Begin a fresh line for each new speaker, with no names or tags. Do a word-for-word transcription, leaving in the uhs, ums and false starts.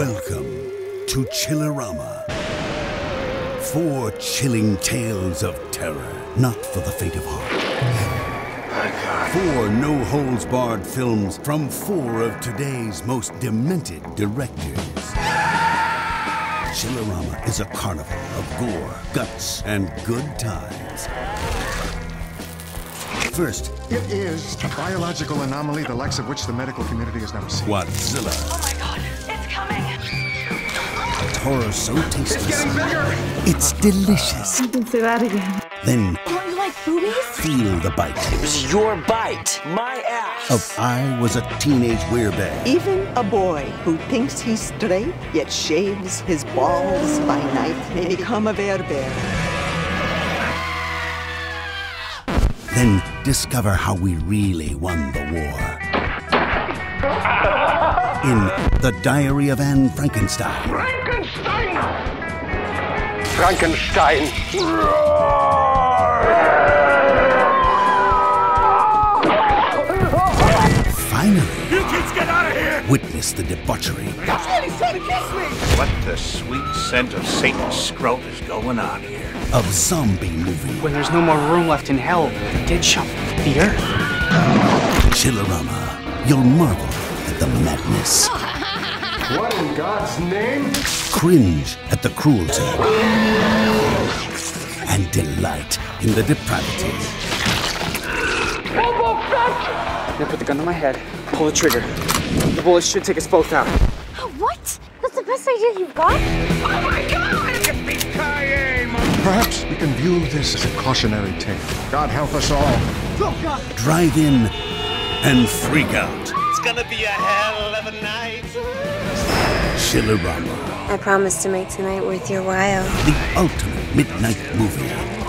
Welcome to Chillerama. Four chilling tales of terror, not for the faint of heart.
My God.
Four no-holds-barred films from four of today's most demented directors. Chillerama is a carnival of gore, guts, and good times. First,
it is a biological anomaly the likes of which the medical community has never seen.
Wadzilla.
Oh my God, it's coming!
Horror so tasteless.
It's getting bigger!
It's delicious.
You can say that again.
Then
Don't you like boobies?
feel the bite.
It was your bite, my ass.
Of I Was a Teenage Werebear.
Even a boy who thinks he's straight, yet shaves his balls by night, may become a werebear.
Then discover how we really won the war. In The Diary of Anne Frankenstein.
Frankenstein! Frankenstein!
Finally,
You kids get out of here!
witness the debauchery
He's trying to kiss me!
What the sweet scent of Satan's scrote is going on here?
of Zom-B-Movie.
When there's no more room left in hell, the dead shall fear.
Chillerama. You'll marvel at the madness.
What in God's name?
Cringe at the cruelty. And delight in the depravity.
Now put the gun to my head, pull the trigger. The bullet should take us both out.
What? That's the best idea you've got?
Oh my God!
Perhaps we can view this as a cautionary tale. God help us all.
Drive in and freak out.
It's gonna be a hell of a night.
Chillerama.
I promise to make tonight worth your while.
The ultimate midnight movie.